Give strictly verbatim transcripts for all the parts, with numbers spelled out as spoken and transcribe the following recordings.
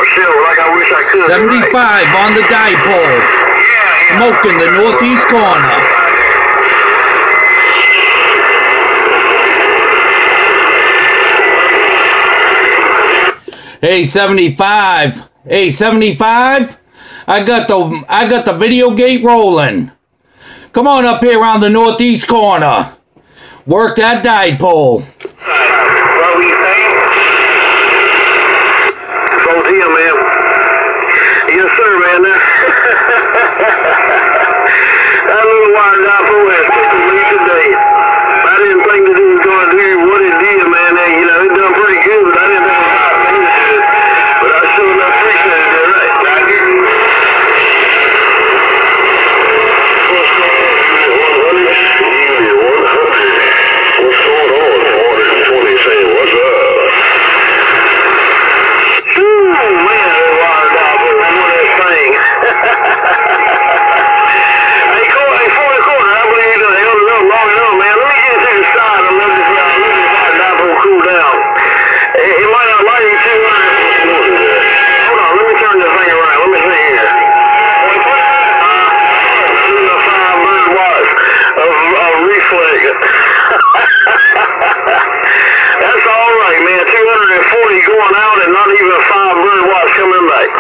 show like I wish I could. seventy-five right on the dipole. Yeah, yeah. Smoking the northeast corner. Hey, seventy-five. Hey, seventy-five. I got the I got the video gate rolling. Come on up here around the northeast corner. Work that dipole. What were you saying? Both here, man. Yes, sir, man. That little wire dipole has tickled me today. I didn't think that it was going to do what it did, man. You know, it done pretty good, but I didn't think it was how it did. But I sure enough appreciate it, right? Right here. What's going on? What's going on? one twenty saying, what's up? Ooh, man, that wire dipole, man, what that thing. Hey, Corey, hey, forty quarter, I believe you done held it up long enough, man. Let me get to the side and let this, uh, let this wire dipole cool down. It, it might not like you too much. Hold on, let me turn this thing around. Let me see here. Uh, five bird watts of, of reflex. That's all right, man. two hundred forty going out and not even five bird watts coming back.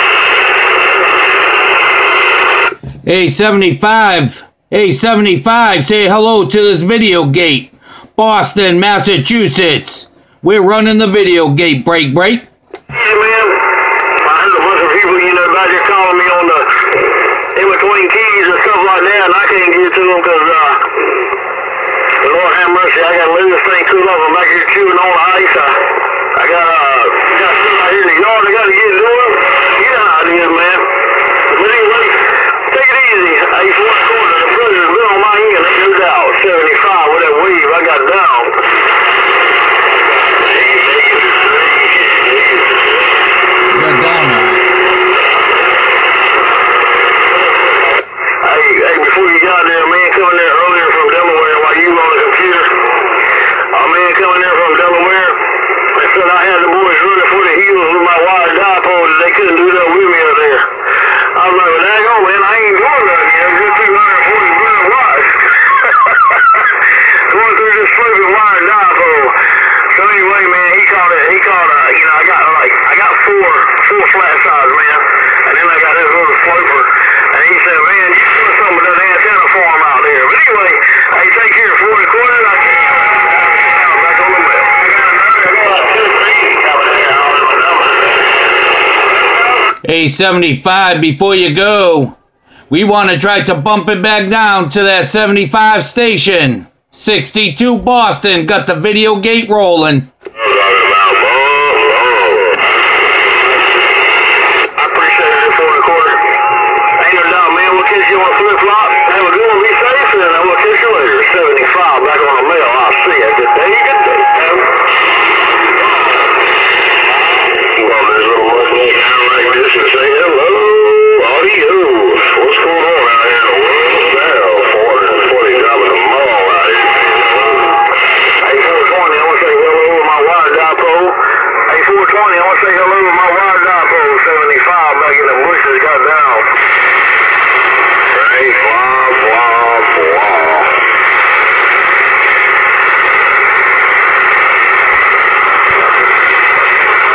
Hey, seventy-five. Hey, seventy-five. Say hello to this video gate. Boston, Massachusetts. We're running the video gate. Break, break. Yeah, man. I heard a bunch of people, you know, about you calling me on the in-between keys and stuff like that, and I can't get to them because, uh, the Lord have mercy, I got to leave this thing cool up. I'm back here chewing on the ice. I, I got, uh, got stuff out here in the yard I got to get doing. You know how it is, man. But anyway, take it easy. Hey, four quarter, the pressure's been on my end. It goes out. seventy-five with that wave I got down. Got down now. Hey, hey, before you got there, a man coming there earlier from Delaware while you were on the computer. A man coming there from Delaware. They said I had the boys running for the heels with my wire dipole. They couldn't do that with me up there. I was like, well, daggone, man, I ain't doing nothing. You know, just two hundred forty million watts. Going through this flipping wire dipole. So anyway, man, he called it, he called, uh, you know, I got like, I got four, four flat sides, man. And then I got this little floater. And he said, man, you doing something with that antenna farm out there. But anyway, hey, take care, forty quarter. I can't back on the bell. Hey, seventy-five, before you go, we want to try to bump it back down to that seventy-five station. sixty-two Boston got the video gate rolling. I appreciate it, forty quarter. Ain't no doubt, man. We'll kiss you on a flip-flop. Have a good one, be safe, and I will kiss you later. seventy-five back on the mail. I'll see you. Good day, good day. Well, there's a little mustache down like this and say hello. Adios. What's going on out here in the world now? four forty dropping the mall out here. Hey, four twenty, I want to say hello with my wire dipole. Hey, four twenty, I want to say hello with my wire dipole. seventy-five back in the bushes got down. Hey, blah, blah.